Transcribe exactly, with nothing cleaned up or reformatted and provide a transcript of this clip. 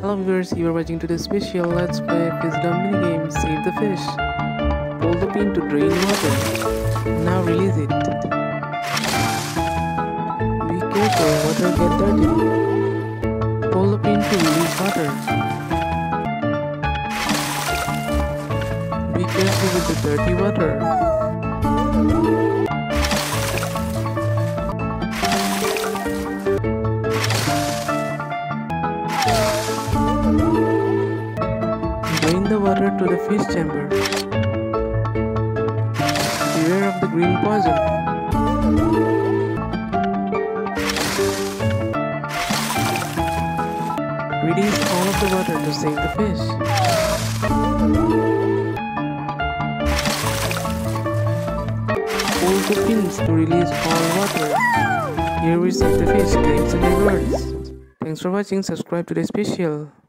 Hello viewers, you are watching today's special Let's Play Fishdom minigame Save the Fish. Pull the pin to drain water. Now release it. Be careful, water get dirty. Pull the pin to release water. Be careful with the dirty water. Drain the water to the fish chamber. Beware of the green poison. Release all of the water to save the fish. Pull the pins to release all water. Here we save the fish. Thanks and rewards. Thanks for watching. Subscribe to the special.